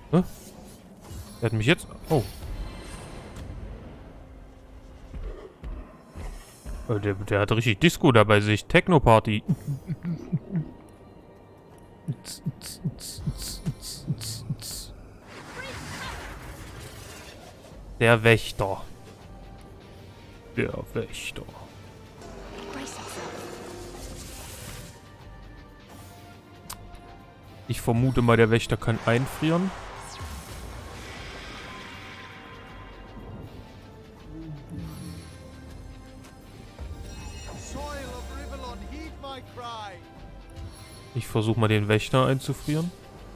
Hä? Der hat mich jetzt... Oh. Der hat richtig Disco da bei sich. Techno-Party. Der Wächter. Der Wächter. Ich vermute mal, der Wächter kann einfrieren. Ich versuche mal den Wächter einzufrieren.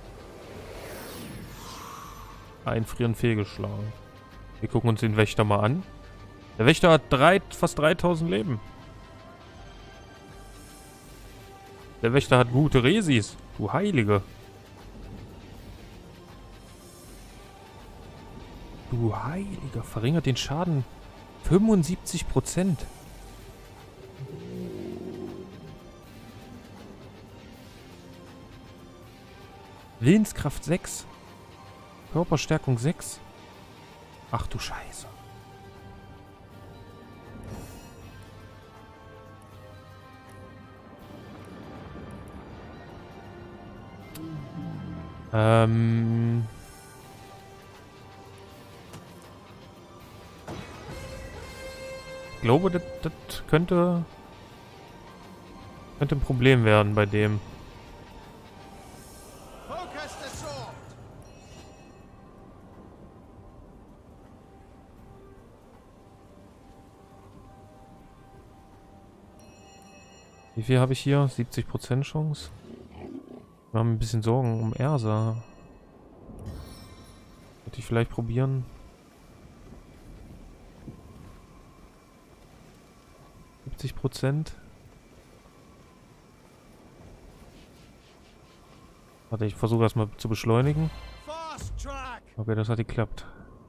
Einfrieren fehlgeschlagen. Wir gucken uns den Wächter mal an. Der Wächter hat fast 3000 Leben. Der Wächter hat gute Resis. Du Heilige. Du Heiliger. Verringert den Schaden. 75%. Willenskraft 6. Körperstärkung 6. Ach du Scheiße. Ich glaube, das könnte ein Problem werden bei dem. Wie viel habe ich hier? 70% Chance. Wir haben ein bisschen Sorgen um Ersa. Sollte ich vielleicht probieren? 70%. Warte, ich versuche erstmal zu beschleunigen. Okay, das hat geklappt.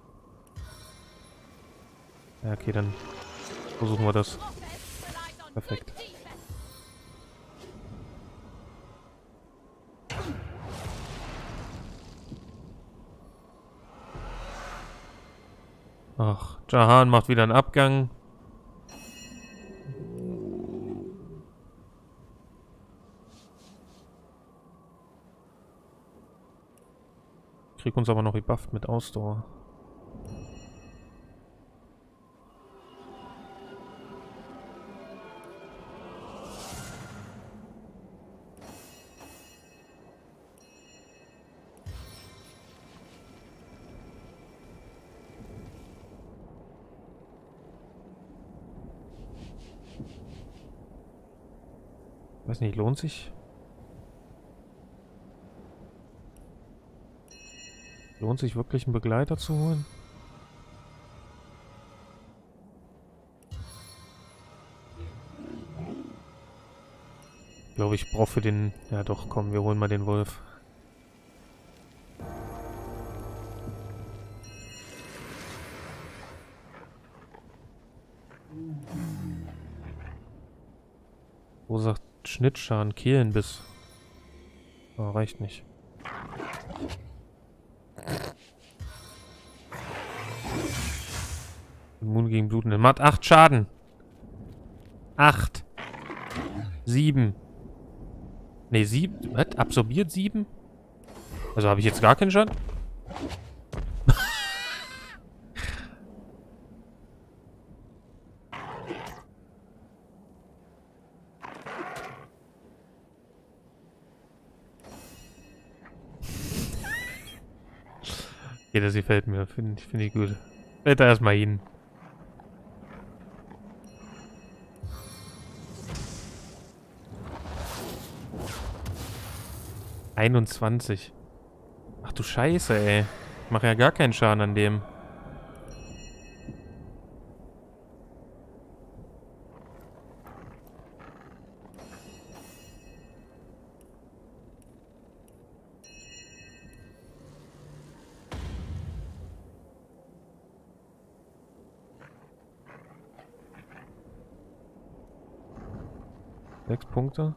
Ja, okay, dann versuchen wir das. Perfekt. Ach, Jahan macht wieder einen Abgang. Krieg uns aber noch gebufft mit Ausdauer. Weiß nicht, lohnt sich? Lohnt sich wirklich, einen Begleiter zu holen? Ich glaube, ich brauche für den... Ja doch, komm, wir holen mal den Wolf. Wo sagt Schnittschaden, Kehlenbiss? Oh, reicht nicht. Immun gegen blutende Matt. 8 Schaden. 8. 7. Ne, 7. Was? Absorbiert 7? Also habe ich jetzt gar keinen Schaden? Okay, das gefällt mir. Finde ich gut. Fällt da erstmal hin. ...21. Ach du Scheiße, ey. Ich mache ja gar keinen Schaden an dem. Sechs Punkte.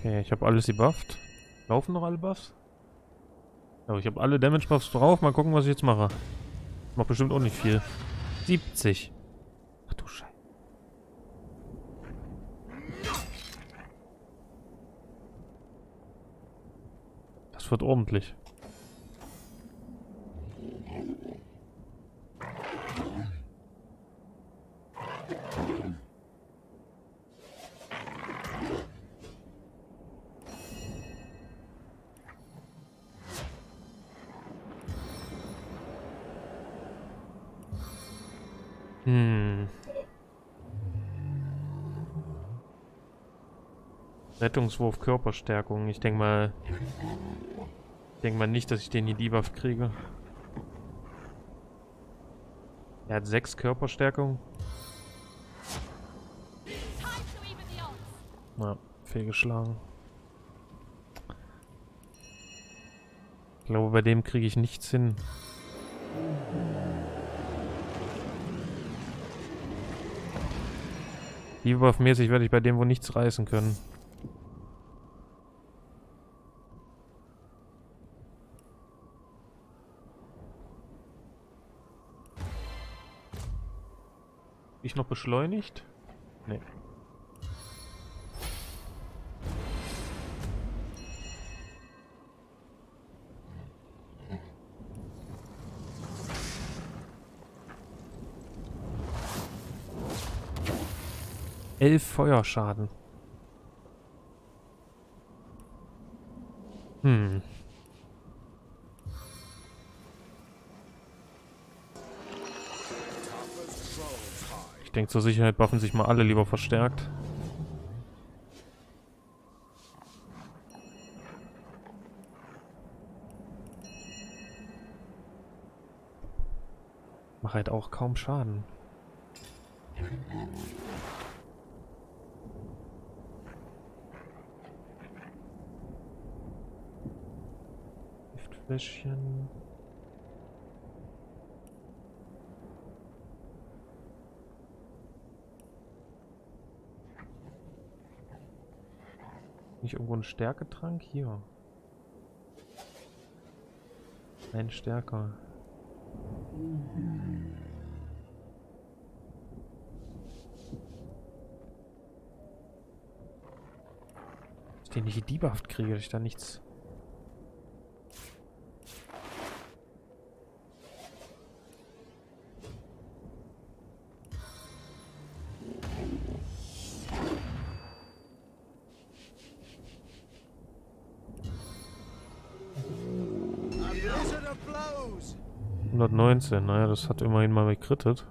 Okay, ich habe alles gebufft. Laufen noch alle Buffs? Ja, ich habe alle Damage Buffs drauf. Mal gucken, was ich jetzt mache. Macht bestimmt auch nicht viel. 70. Ach du Scheiße. Das wird ordentlich. Rettungswurf, Körperstärkung. Ich denke mal nicht, dass ich den hier debufft kriege. Er hat 6 Körperstärkung. Ja, fehlgeschlagen. Ich glaube, bei dem kriege ich nichts hin. Debuff-mäßig werde ich bei dem wohl nichts reißen können. Ich noch beschleunigt? Nee. Elf Feuerschaden. Ich denke, zur Sicherheit buffen sich mal alle lieber verstärkt. Mach halt auch kaum Schaden. Giftfläschchen. Nicht irgendwo ein Stärketrank? Hier. Ein Stärker. Dass ich den nicht gedebufft kriege, dass ich da nichts... ...119, naja, das hat immerhin mal gekrittet.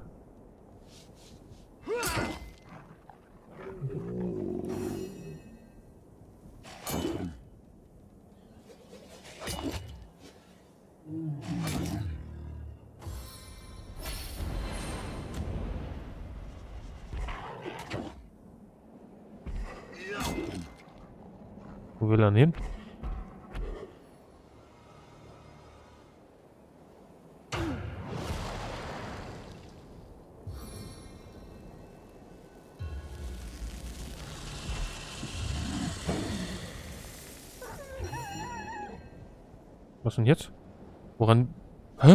Wo will er denn hin? Was denn jetzt? Woran... Hä?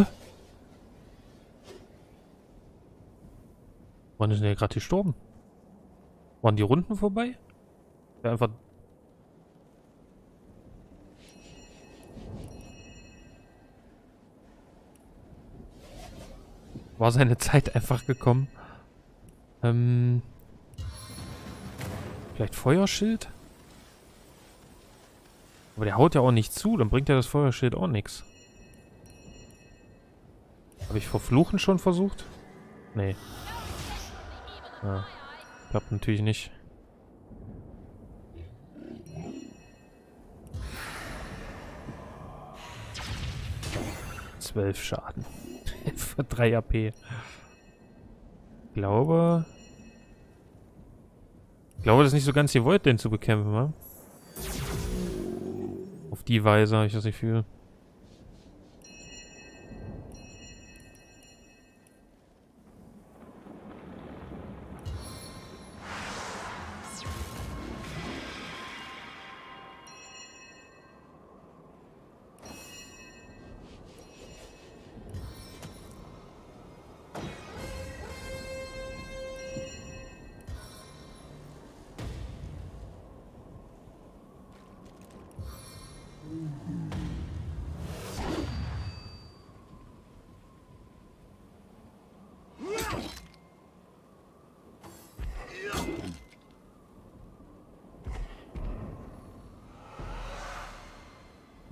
Wann ist denn der gerade gestorben? Waren die Runden vorbei? Der einfach... War seine Zeit einfach gekommen? Vielleicht Feuerschild? Aber der haut ja auch nicht zu, dann bringt ja das Feuerschild auch nichts. Habe ich Verfluchen schon versucht? Nee. Ja. Klappt natürlich nicht. 12 Schaden. Für 3 AP. Ich glaube, das ist nicht so ganz gewollt, den zu bekämpfen, wa? Auf die Weise habe ich das Gefühl.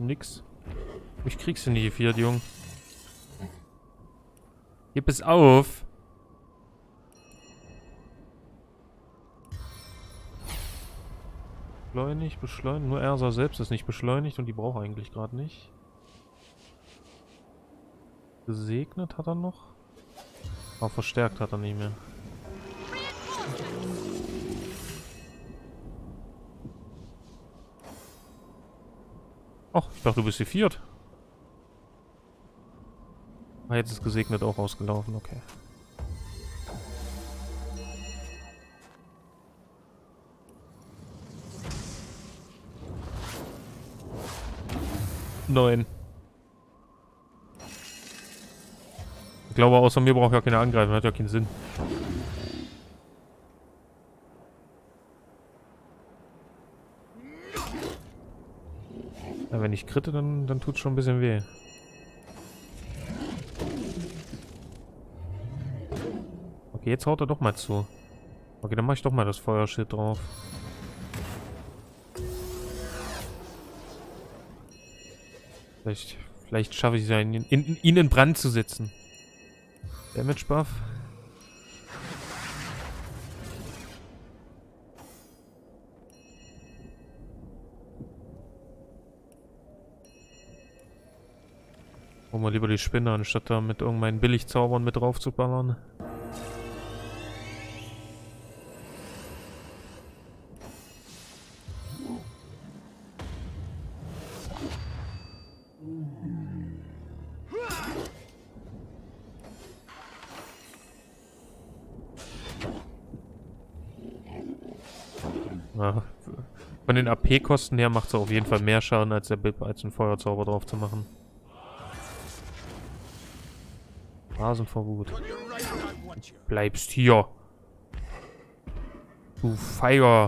nix. Ich krieg's nie, viert, Jung. Gib es auf. Beschleunigt. Nur Ersa selbst ist nicht beschleunigt und die braucht eigentlich gerade nicht. Gesegnet hat er noch. Aber verstärkt hat er nicht mehr. Ach, ich dachte, du bist die viert. Ah, jetzt ist gesegnet auch ausgelaufen, okay. Neun. Ich glaube, außer mir braucht ja keiner angreifen, hat ja keinen Sinn. Ja, wenn ich kritte, dann tut es schon ein bisschen weh. Okay, jetzt haut er doch mal zu. Okay, dann mache ich doch mal das Feuerschild drauf. Vielleicht schaffe ich es ja, ihn in Brand zu setzen. Damage Buff. Holen wir lieber die Spinne, anstatt da mit irgendeinen Billigzaubern mit drauf zu ballern. Ja, von den AP-Kosten her macht es auf jeden Fall mehr Schaden, als der Bib als einen Feuerzauber drauf zu machen. Rasen vor Wut. Bleibst hier. Du Feiger.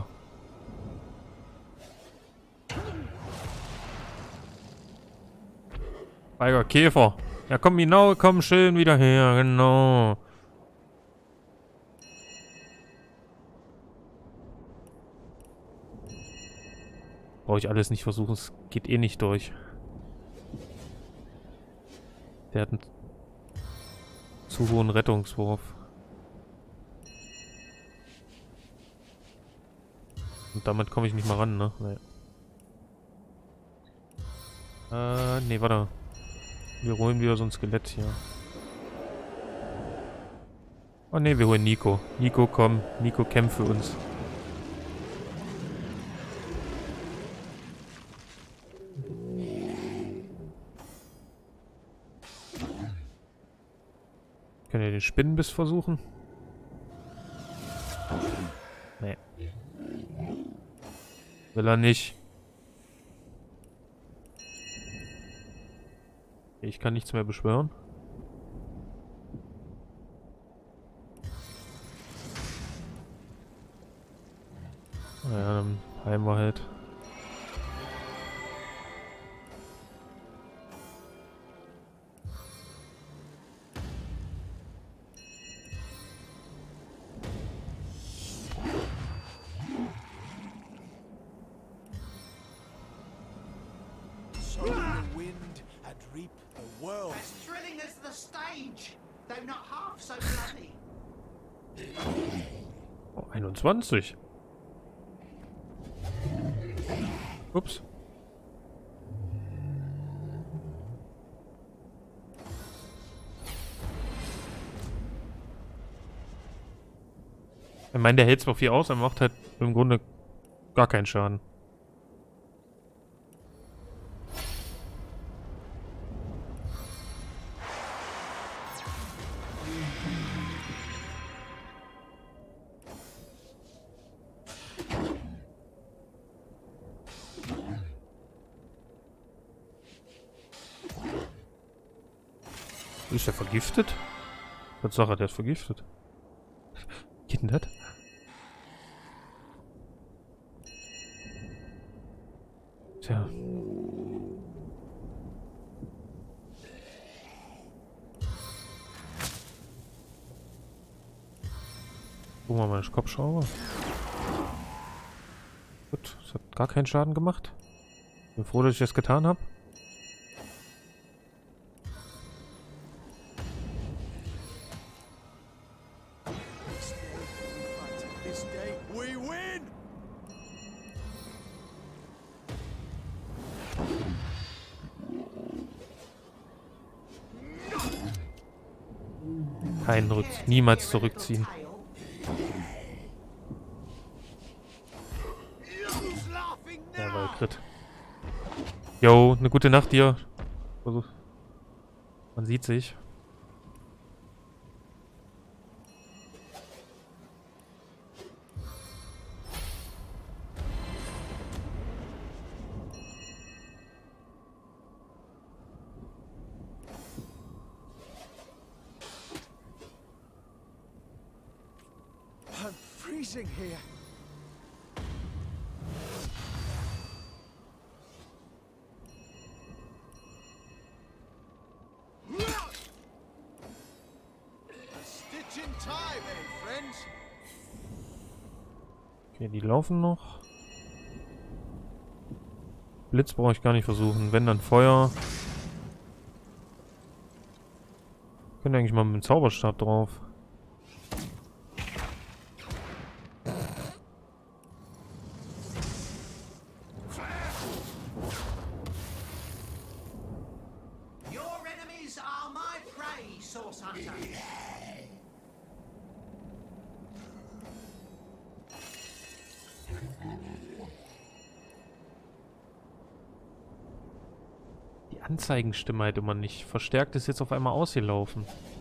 Feiger Käfer. Ja komm, genau, komm schön wieder her, genau. Brauche ich alles nicht versuchen, es geht eh nicht durch. Der hat einen zu hohen Rettungswurf. Und damit komme ich nicht mal ran, ne? Nee. Nee, warte. Wir holen wieder so ein Skelett hier. Oh ne, wir holen Nico. Nico, komm. Nico, kämpf für uns. Können wir den Spinnenbiss versuchen? Nee. Will er nicht. Ich kann nichts mehr beschwören. Naja, dann heilen wir halt. Oh, 21. Ups. Ich meine, der hält zwar viel aus, er macht halt im Grunde gar keinen Schaden. Ist der vergiftet? Tatsache, der ist vergiftet. Geht denn das? Tja. Gucken wir mal den Kopfschrauber. Gut, das hat gar keinen Schaden gemacht. Bin froh, dass ich das getan habe. Niemals zurückziehen. Jawohl, Crit. Jo, eine gute Nacht dir. Also, man sieht sich. I'm freezing here. A stitch in time, eh, friends? Okay, die laufen noch. Blitz brauche ich gar nicht versuchen. Wenn, dann Feuer. Können eigentlich mal mit dem Zauberstab drauf. Your enemies are my prey, Source Hunter. Die Anzeigenstimme halt immer nicht. Verstärkt ist jetzt auf einmal ausgelaufen.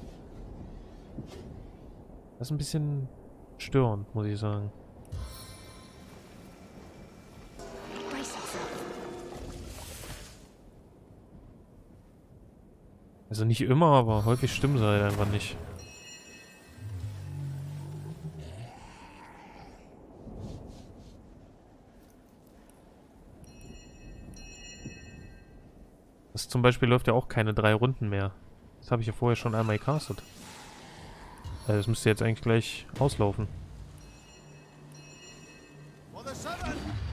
Das ist ein bisschen störend, muss ich sagen. Also nicht immer, aber häufig stimmen sie halt einfach nicht. Das zum Beispiel läuft ja auch keine 3 Runden mehr. Das habe ich ja vorher schon einmal gecastet. Also das müsste jetzt eigentlich gleich auslaufen. For the seven!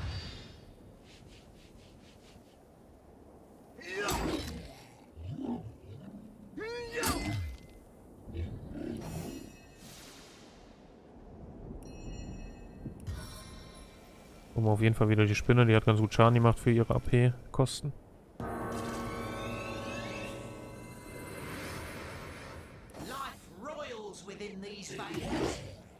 Gucken wir auf jeden Fall wieder die Spinne, die hat ganz gut Schaden gemacht für ihre AP-Kosten. Life royals within these veins.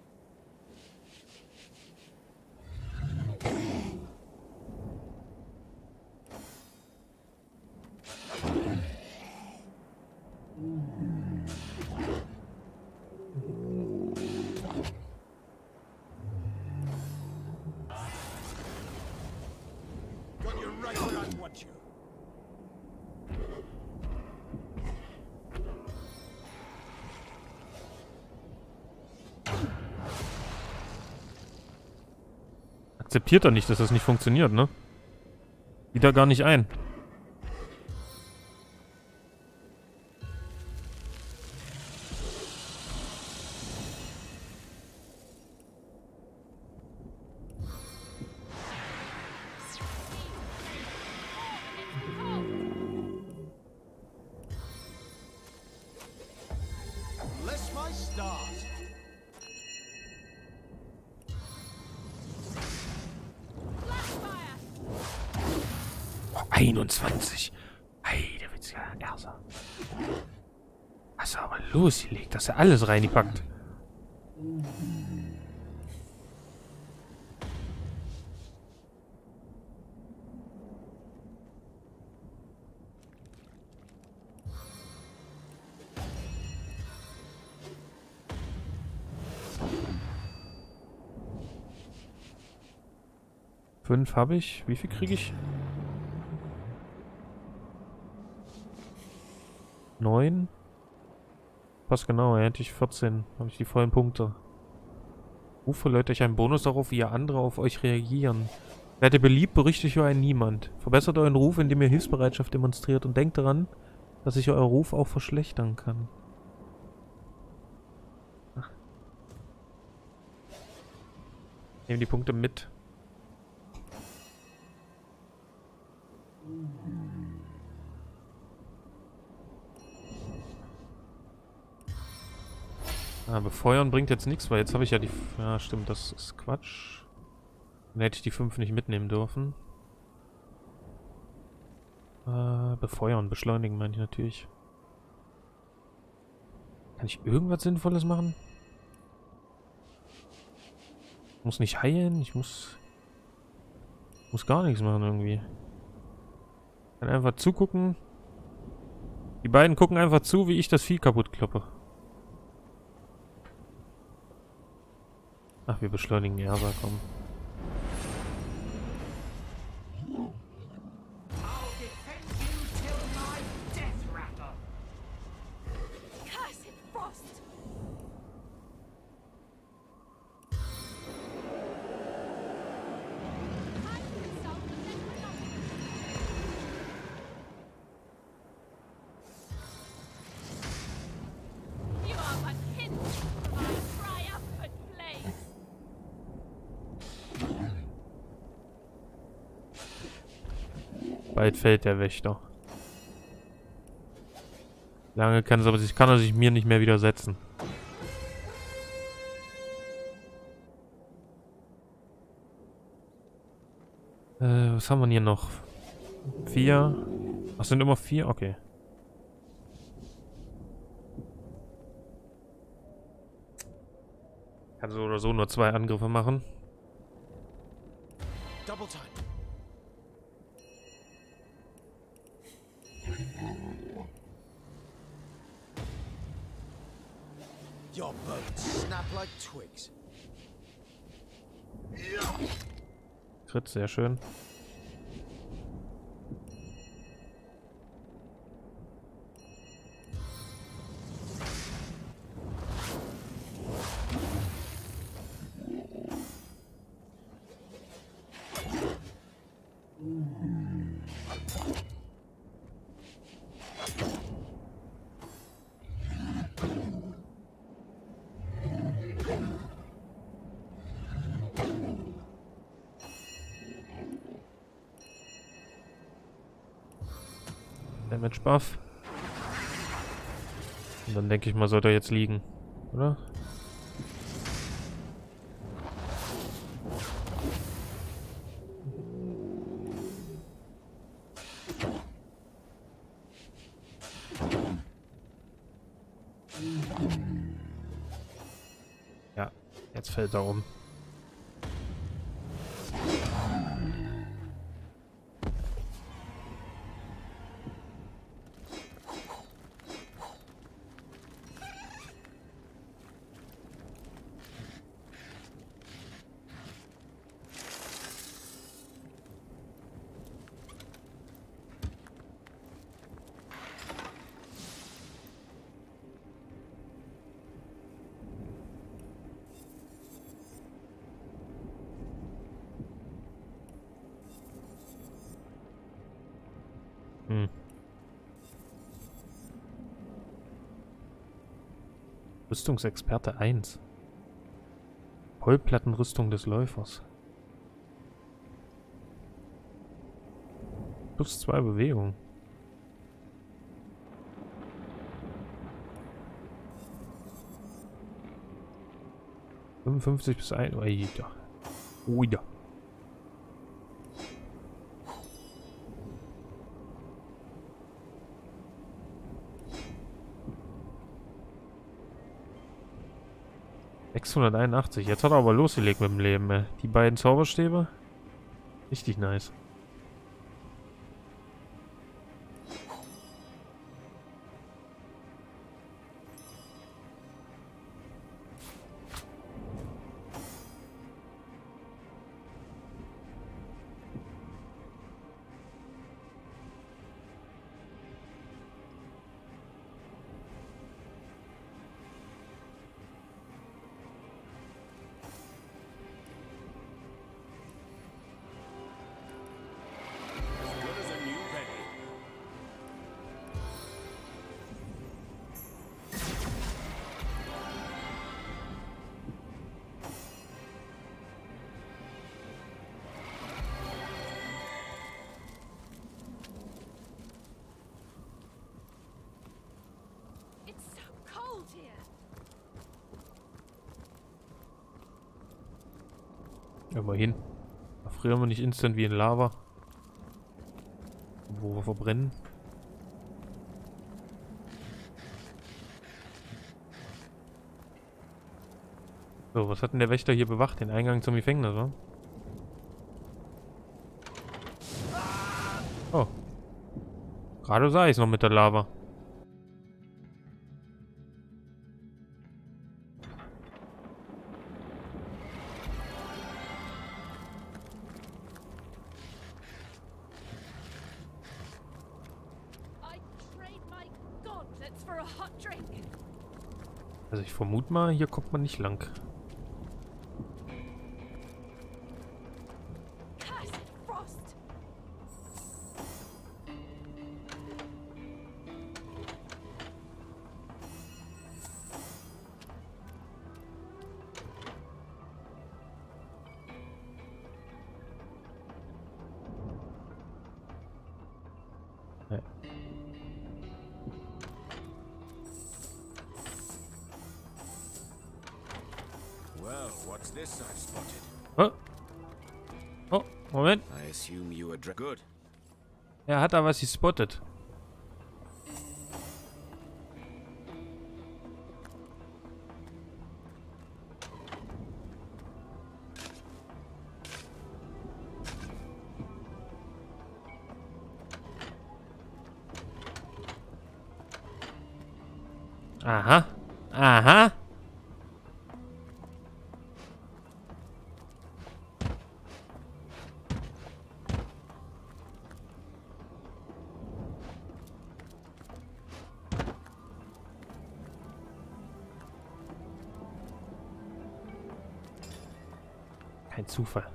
Got you right where I want you. Akzeptiert er nicht, dass das nicht funktioniert, ne? Sieht er gar nicht ein. Bless my stars. 21. Hey, der wird's ja ärger. Hast du aber losgelegt, dass er alles reingepackt. Fünf habe ich. Wie viel kriege ich? 9. Passt genau, hätte ich 14. Habe ich die vollen Punkte. Ruf verleiht euch einen Bonus darauf, wie ihr andere auf euch reagieren. Werdet ihr beliebt, berüchtigt euch ein Niemand. Verbessert euren Ruf, indem ihr Hilfsbereitschaft demonstriert und denkt daran, dass sich euer Ruf auch verschlechtern kann. Ach. Nehmen die Punkte mit. Ah, befeuern bringt jetzt nichts, weil jetzt habe ich ja die... Ja, stimmt, das ist Quatsch. Dann hätte ich die 5 nicht mitnehmen dürfen. Befeuern, beschleunigen meine ich natürlich. Kann ich irgendwas Sinnvolles machen? Ich muss nicht heilen, ich muss gar nichts machen irgendwie. Ich kann einfach zugucken. Die beiden gucken einfach zu, wie ich das Vieh kaputt kloppe. Ach, wir beschleunigen Ersa, komm. I'll defend you till my death rattle. Cursed frost! You are but hints of my triumphant blaze. Bald fällt der Wächter. Lange kann er sich mir nicht mehr widersetzen. Was haben wir denn hier noch? 4. Ach, sind immer 4? Okay. Kann so oder so nur 2 Angriffe machen. Double time. Your bones snap like twigs. Crit, sehr schön. Damage Buff. Und dann denke ich mal, sollte er jetzt liegen, oder? Ja, jetzt fällt er um. Rüstungsexperte 1. Vollplattenrüstung des Läufers. Plus 2 Bewegungen. (55 bis 1). Uida. Uida. (681). Jetzt hat er aber losgelegt mit dem Leben, ey. Die beiden Zauberstäbe. Richtig nice. It's so cold here. Immerhin. Da frieren wir nicht instant wie in Lava. Wo wir verbrennen. So, was hat denn der Wächter hier bewacht? Den Eingang zum Gefängnis, oder? Oh. Gerade sah ich es noch mit der Lava. I'd trade my gauntlets for a hot drink. Also ich vermute mal, hier kommt man nicht lang. Cursed frost. Ja. Well, what's this I've spotted? Oh. Oh, Moment. I assume you are good. Er hat da was gespottet. Aha. Aha. Kein Zufall.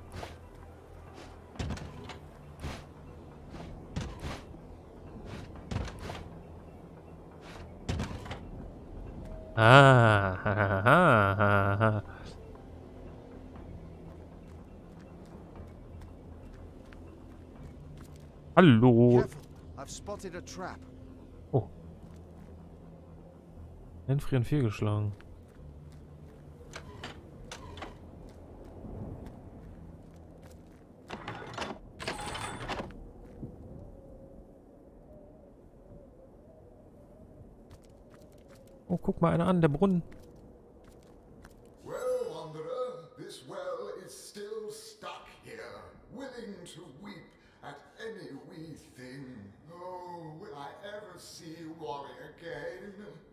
Ah, ha, ha, ha, ha, ha. Hallo. Careful, I've spotted a trap. Oh. Einfrieren fehlgeschlagen. Oh, guck mal einer an, der Brunnen. Well, Wanderer, this well is still stuck here, willing to weep at any wee thing. Oh, will I ever see Wally again?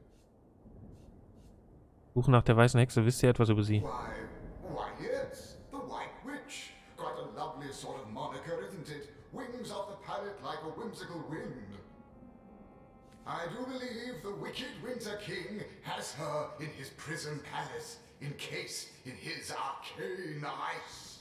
Suche nach der weißen Hexe. Wisst ihr etwas über sie? Why, yes, the White Witch. Quite a lovely sort of moniker, isn't it? Wings off the palate like a whimsical wind. I do believe the wicked Winter King has her in his prison palace, encased in his arcane ice.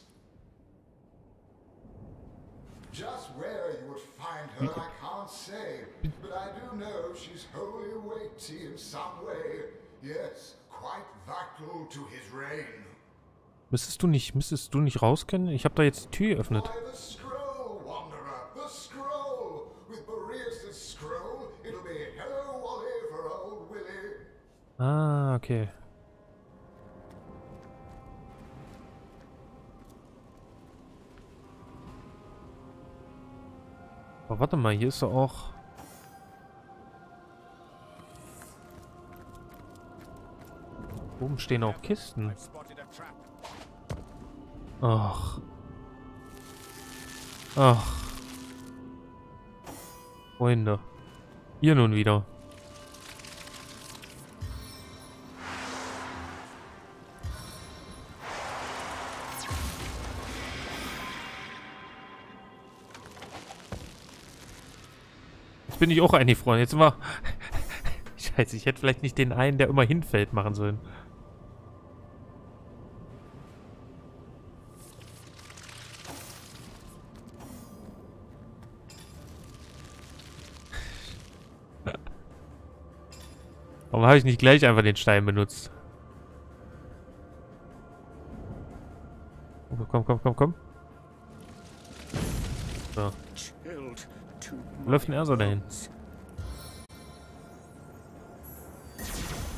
Just where you would find her, I can't say, but I do know she's wholly weighty in some way. Yes, quite vital to his reign. Müsstest du nicht raus können? Ich habe da jetzt die Tür geöffnet. Why, the scroll, Wanderer, the scroll! With Boreas' scroll, it'll be hello, Wally, for old Willie. Ah, okay. Aber warte mal, hier ist doch auch... Oben stehen auch Kisten. I've spotted a trap. Ach. Ach. Freunde. Hier nun wieder. Jetzt bin ich auch ein Freund. Jetzt sind wir... Scheiße, ich hätte vielleicht nicht den einen, der immer hinfällt, machen sollen. Warum habe ich nicht gleich einfach den Stein benutzt? Oh, komm, komm, komm, komm. So. Chilled to Wo läuft denn er so dahin? bones.